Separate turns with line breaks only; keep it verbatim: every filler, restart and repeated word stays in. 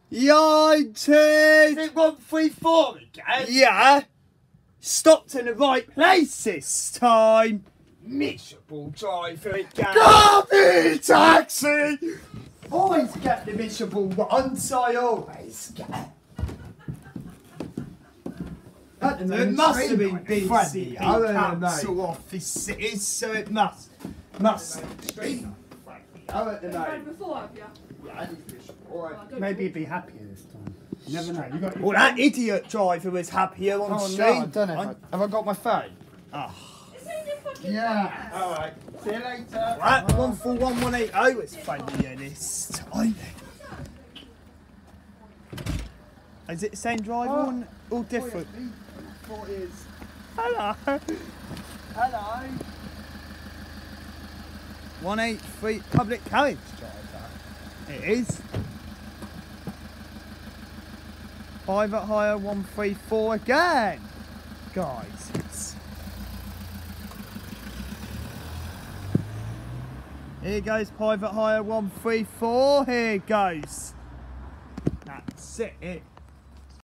United!
Is it one three four again?
Yeah. Stopped in the right place this time.
Miserable driver again.
Garbage taxi! Always get the miserable ones, I always get. At the moment, it must have been B C P council office it is, so it must. Must be. Oh, at the moment.
Before, have you?
Yeah,
Maybe he'd be happier this time. You never know. You got your
well, that idiot driver was happier on
oh,
stream.
no, I don't know. I... Have I got my phone?
Oh.
It's in your fucking
Yeah.
purse.
Alright. See you later.
Right, one four one one eight oh was funnier this time. Is it the same driver
Oh.
or all different?
Thought it is.
Hello.
Hello.
one eight three public carriage driver. It is. Private hire one three four again. Guys, it's... Here goes private hire one three four. Here goes. That's it.